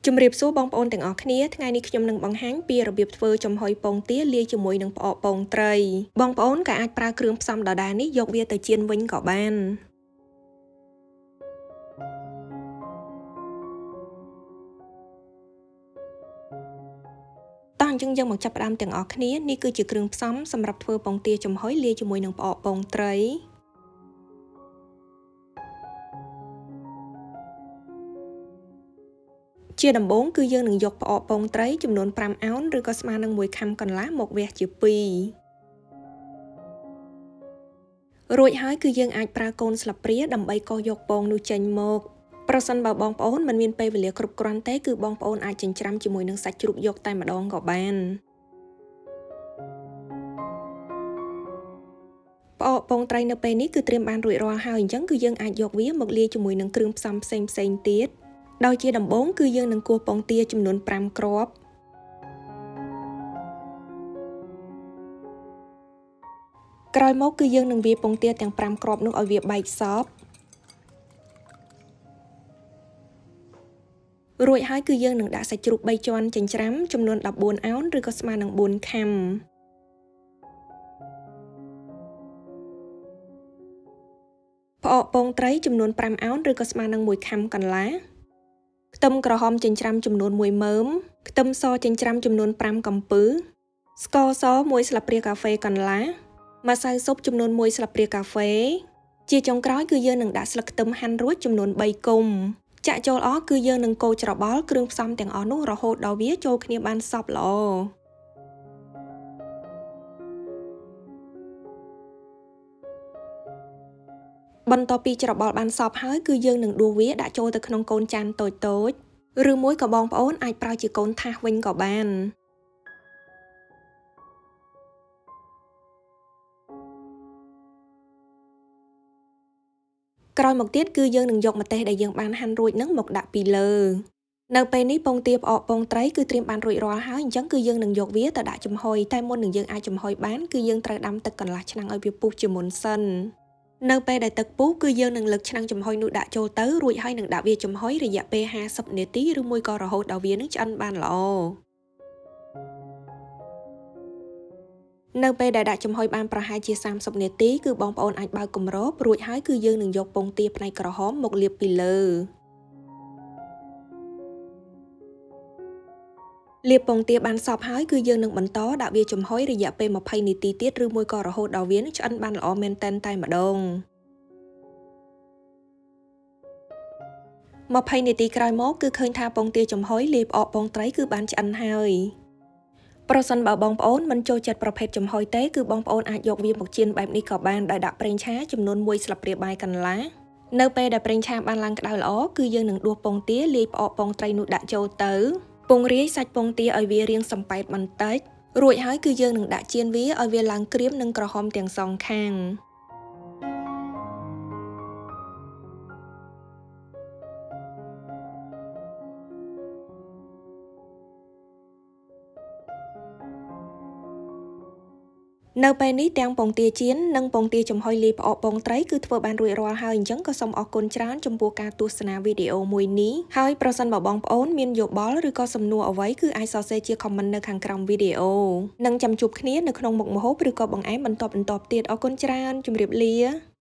ជំរាបសួរបងប្អូនទាំងអស់គ្នាថ្ងៃនេះខ្ញុំនឹងបង្ហាញពីរបៀបធ្វើចំហុយពងទាលាយជាមួយនឹងផ្អកពងត្រីបងប្អូនក៏អាចប្រើគ្រឿងផ្សំដដែលនេះយកវាទៅចៀនវិញក៏បានតោះអញ្ចឹងយើងមកចាប់ផ្ដើមទាំងអស់គ្នានេះគឺជាគ្រឿងផ្សំសម្រាប់ធ្វើពងទាចំហុយលាយជាមួយនឹងផ្អកពងត្រីជាដំបូងគឺយើងនឹងយកផ្អកពងត្រីចំនួន5អោនឬក៏ស្មើនឹង1ខាំកន្លះមកវះជា2រួចហើយគឺយើងអាចប្រើកូនស្លាបព្រាដើម្បីកោសយកពងនោះចេញមកប្រសិនបើបងប្អូនមិនមានពេលវេលាគ្រប់គ្រាន់ទេគឺបងប្អូនអាចចិញ្ច្រាំជាមួយនឹងសាច់ជ្រូកយកតែម្ដងក៏បានផ្អកពងត្រីនៅពេលនេះគឺត្រៀមបានរួចរាល់ហើយអញ្ចឹងគឺយើងអាចយកវាមកលាយជាមួយនឹងគ្រឿងផ្សំផ្សេងៗទៀតដោយជាដំបូងគឺយើងនឹងគោះពងទាចំនួន5គ្រាប់ក្រោយមកគឺយើងនឹងវាយពងទាទាំង5គ្រាប់នោះឲ្យវាបែកសពរួចហើយគឺយើងនឹងដាក់សាច់ជ្រូក3ជាន់ចិញ្ច្រាំចំនួន14អោនឬក៏ស្មើនឹង4ខាំផ្អកពងត្រីចំនួន5អោនឬក៏ស្មើនឹង1ខាំកន្លះខ្ទឹមក្រហមចិញ្ច្រាំចំនួន1មើមខ្ទឹមសចិញ្ច្រាំចំនួន5កំពឹសស្ករស1ស្លាបព្រាកាហ្វេកន្លះម្សៅស៊ុបចំនួន1ស្លាបព្រាកាហ្វេជាចុងក្រោយគឺយើងនឹងដាក់ស្លឹកខ្ទឹមហាន់រួចចំនួន3គុម្ពចាក់ចូលអស់គឺយើងនឹងកូរច្របល់គ្រឿងផ្សំទាំងអស់នោះរហូតដល់វាចូលគ្នាបានសព្វល្អបន្ទាប់ពីច្របល់បានសព្វហើយគឺយើងនឹងដួសវាដាក់ចូលទៅក្នុងកូនចានតូចៗឬមួយក៏បងប្អូនអាចប្រើជាកូនថាសវិញក៏បានក្រោយមកទៀតគឺយើងនឹងយកម្ទេសដែលយើងបានហាន់រួចនឹងមកដាក់ពីលើនៅពេលនេះពងទាផ្អកពងត្រីគឺត្រៀមបានរួចរាល់ហើយអញ្ចឹងគឺយើងនឹងយកវាទៅដាក់ចំហុយតែមុននឹងយើងអាចចំហុយបានគឺយើងត្រូវដាំទឹកកន្លះឆ្នាំងឲ្យវាពុះជាមុនសិននៅពេលដែលទឹកពុះគឺយើងនឹងលើកឆ្នាំងចំហុយនោះដាក់ចូលទៅរួចហើយនឹងដាក់វាចំហុយរយៈពេល50នាទីឬមួយក៏រហូតដល់វានឹងឆ្អិនបានល្អនៅពេលដែលដាក់ចំហុយបានប្រហែលជា30នាទីគឺបងប្អូនអាចបើកគម្របរួចហើយគឺយើងនឹងយកពងទាផ្នែកក្រហមមកលាបពីលើលាបពងទាបានសព្វហើយគឺយើងនឹងបន្តដាក់វាចំហុយរយៈពេល20នាទីទៀតឬមួយក៏រហូតដល់វានឹងឆ្អិនបានល្អមែនតែម្ដង20នាទីក្រោយមកគឺឃើញថាពងទាចំហុយលាយផ្អកពងត្រីគឺបានឆ្អិនហើយប្រសិនបើបងប្អូនមិនចូលចិត្តប្រភេទចំហុយទេគឺបងប្អូនអាចយកវាមកចៀនបែបនេះក៏បានដោយដាក់ប្រេងឆាចំនួន1ស្លាបព្រាបាយកន្លះនៅពេលដែលប្រេងឆាបានឡើងក្តៅល្អគឺយើងនឹងដួសពងទាលាយផ្អកពងត្រីនោះដាក់ចូលទៅពង្រាយសាច់ពងទាឲ្យវារាងសំប៉ែតបន្តិចរួចហើយគឺយើងនឹងដាក់ចៀនវាឲ្យវាឡើងក្រៀមនិងក្រហមទាំងសងខាងនៅពេលនេះទាំងពងទាចៀននិងពងទាចំហុយលាយផ្អកពងត្រីគឺធ្វើបានរួចរាល់ហើយអញ្ចឹងក៏សូមអរគុណច្រើនចំពោះការទស្សនាវីដេអូមួយនេះហើយប្រសិនបើបងប្អូនមានយោបល់ឬក៏សំណួរអ្វីគឺអាចសរសេរជា comment នៅខាងក្រោមវីដេអូនិងចាំជួបគ្នានៅក្នុងមុខម្ហូបឬក៏បង្អែមបន្តទៀតអរគុណច្រើនជម្រាបលា